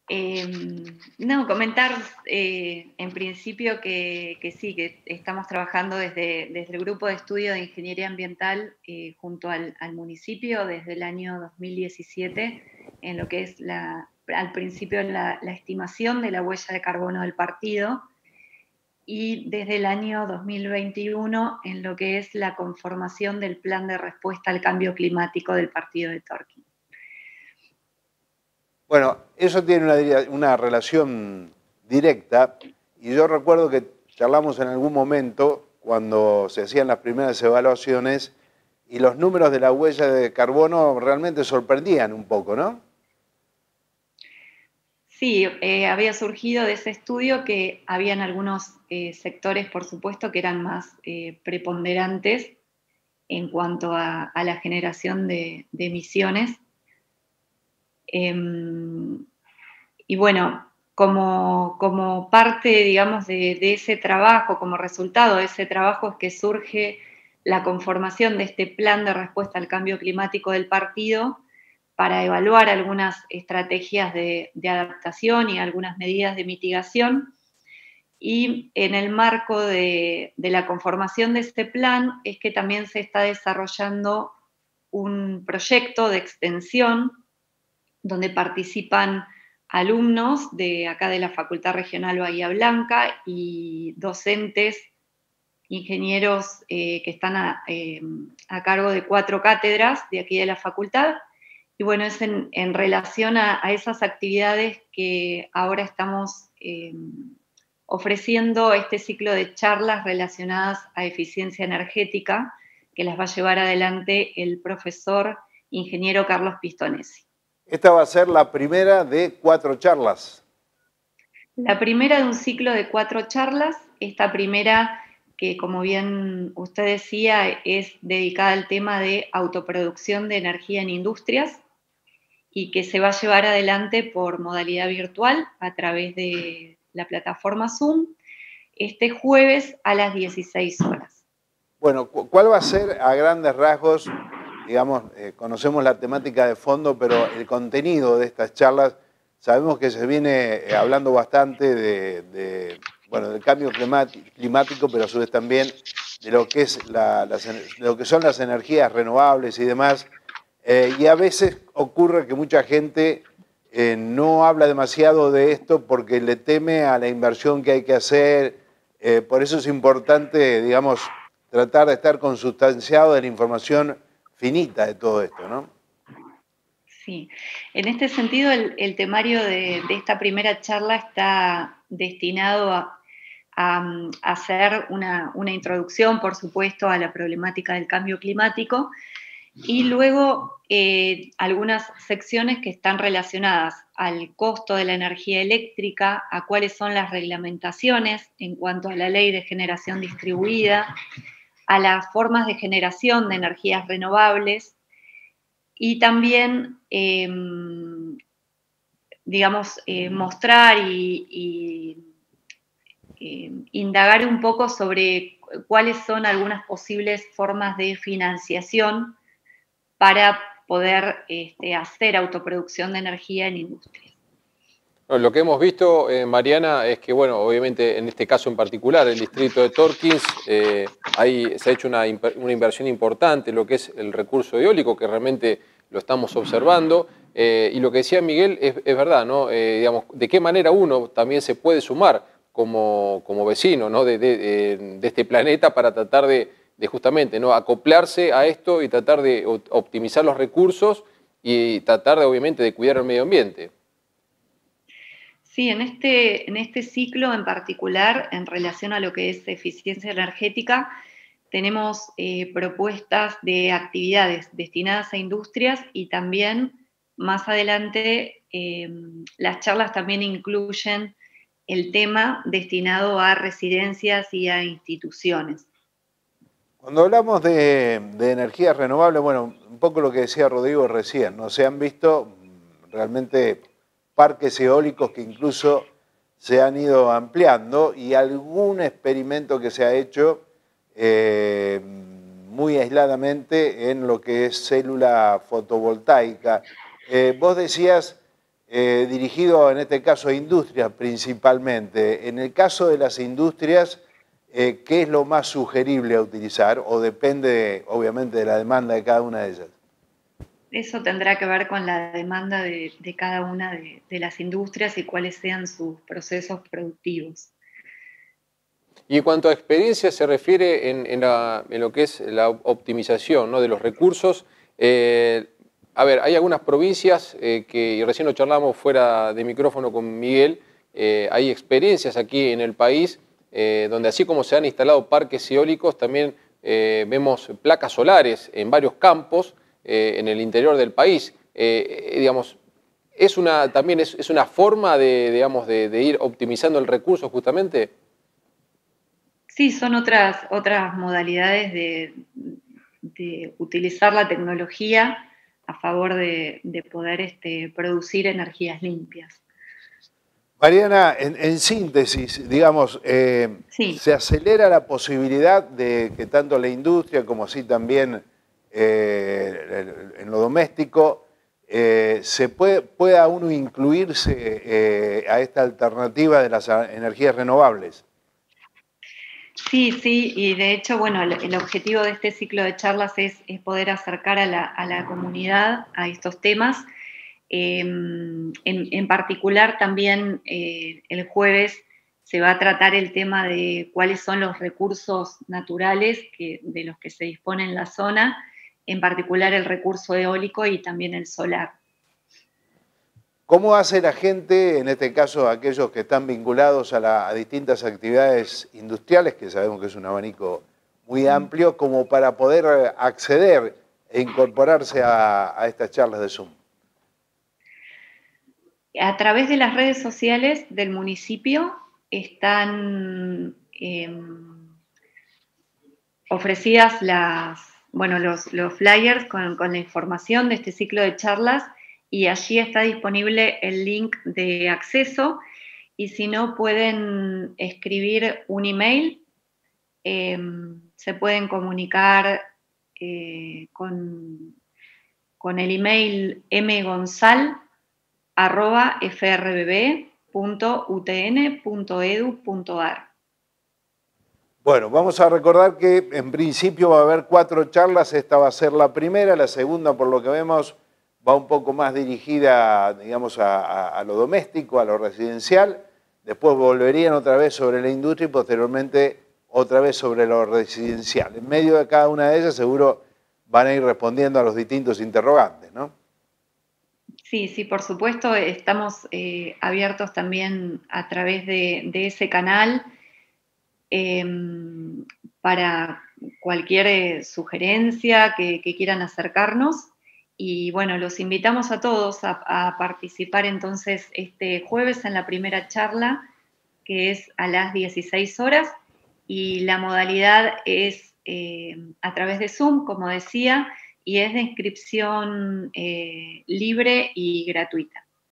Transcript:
No, comentar en principio que sí, que estamos trabajando desde el Grupo de Estudio de Ingeniería Ambiental junto al municipio desde el año 2017 en lo que es al principio la estimación de la huella de carbono del partido y desde el año 2021 en lo que es la conformación del plan de respuesta al cambio climático del partido de Torquín. Bueno, eso tiene una relación directa y yo recuerdo que charlamos en algún momento cuando se hacían las primeras evaluaciones y los números de la huella de carbono realmente sorprendían un poco, ¿no? Sí, había surgido de ese estudio que habían algunos sectores, por supuesto, que eran más preponderantes en cuanto a la generación de emisiones. Y bueno, como parte, digamos, de ese trabajo, como resultado de ese trabajo es que surge la conformación de este plan de respuesta al cambio climático del partido para evaluar algunas estrategias de adaptación y algunas medidas de mitigación. Y en el marco de la conformación de este plan es que también se está desarrollando un proyecto de extensión donde participan alumnos de acá de la Facultad Regional Bahía Blanca y docentes, ingenieros que están a cargo de 4 cátedras de aquí de la facultad. Y bueno, es en relación a esas actividades que ahora estamos ofreciendo este ciclo de charlas relacionadas a eficiencia energética que las va a llevar adelante el profesor ingeniero Carlos Pistonesi. Esta va a ser la primera de 4 charlas. La primera de un ciclo de 4 charlas. Esta primera, que como bien usted decía, es dedicada al tema de autoproducción de energía en industrias y que se va a llevar adelante por modalidad virtual a través de la plataforma Zoom este jueves a las 16 horas. Bueno, ¿cuál va a ser a grandes rasgos? Digamos, conocemos la temática de fondo, pero el contenido de estas charlas, sabemos que se viene hablando bastante bueno, del cambio climático, pero a su vez también de lo que, lo que son las energías renovables y demás. Y a veces ocurre que mucha gente no habla demasiado de esto porque le teme a la inversión que hay que hacer. Por eso es importante, digamos, tratar de estar consustanciado de la información finita de todo esto, ¿no? Sí, en este sentido el temario de esta primera charla está destinado a hacer una introducción, por supuesto, a la problemática del cambio climático y luego algunas secciones que están relacionadas al costo de la energía eléctrica, a cuáles son las reglamentaciones en cuanto a la ley de generación distribuida, a las formas de generación de energías renovables y también, digamos, mostrar y indagar un poco sobre cuáles son algunas posibles formas de financiación para poder hacer autoproducción de energía en industrias. Lo que hemos visto, Mariana, es que, bueno, obviamente en este caso en particular, el distrito de Torkins, ahí se ha hecho una inversión importante en lo que es el recurso eólico, que realmente lo estamos observando. Y lo que decía Miguel es verdad, ¿no? Digamos, de qué manera uno también se puede sumar como vecino, ¿no? de este planeta para tratar de justamente, ¿no? acoplarse a esto y tratar de optimizar los recursos y tratar de, obviamente, de cuidar el medio ambiente. Sí, en este ciclo en particular, en relación a lo que es eficiencia energética, tenemos propuestas de actividades destinadas a industrias y también más adelante las charlas también incluyen el tema destinado a residencias y a instituciones. Cuando hablamos de energías renovables, bueno, un poco lo que decía Rodrigo recién, ¿no? Se han visto realmente parques eólicos que incluso se han ido ampliando y algún experimento que se ha hecho muy aisladamente en lo que es célula fotovoltaica. Vos decías dirigido en este caso a industrias principalmente. En el caso de las industrias, ¿qué es lo más sugerible a utilizar? O depende, obviamente, de la demanda de cada una de ellas. Eso tendrá que ver con la demanda de cada una de las industrias y cuáles sean sus procesos productivos. Y en cuanto a experiencia se refiere en lo que es la optimización, ¿no?, de los recursos. A ver, hay algunas provincias que, y recién lo charlamos fuera de micrófono con Miguel, hay experiencias aquí en el país donde así como se han instalado parques eólicos, también vemos placas solares en varios campos en el interior del país. Digamos, también es una forma digamos, de ir optimizando el recurso justamente. Sí, son otras modalidades de utilizar la tecnología a favor de poder producir energías limpias. Mariana, en síntesis, digamos, Sí. se acelera la posibilidad de que tanto la industria como así también en lo doméstico pueda uno incluirse a esta alternativa de las energías renovables. Sí, y de hecho, bueno, el objetivo de este ciclo de charlas es poder acercar a la comunidad a estos temas. En particular también el jueves se va a tratar el tema de cuáles son los recursos naturales de los que se dispone en la zona, en particular el recurso eólico y también el solar. ¿Cómo hace la gente, en este caso aquellos que están vinculados a distintas actividades industriales, que sabemos que es un abanico muy amplio, como para poder acceder e incorporarse a estas charlas de Zoom? A través de las redes sociales del municipio están ofrecidas los flyers con la información de este ciclo de charlas y allí está disponible el link de acceso y si no pueden escribir un email, se pueden comunicar con el email mgonzal@frbb.utn.edu.ar. Bueno, vamos a recordar que en principio va a haber 4 charlas, esta va a ser la primera, la segunda por lo que vemos va un poco más dirigida, digamos, a lo doméstico, a lo residencial, después volverían otra vez sobre la industria y posteriormente otra vez sobre lo residencial. En medio de cada una de ellas seguro van a ir respondiendo a los distintos interrogantes, ¿no? Sí, por supuesto, estamos abiertos también a través de ese canal para cualquier sugerencia que quieran acercarnos. Y bueno, los invitamos a todos a participar entonces este jueves en la primera charla, que es a las 16 horas, y la modalidad es a través de Zoom, como decía, y es de inscripción libre y gratuita.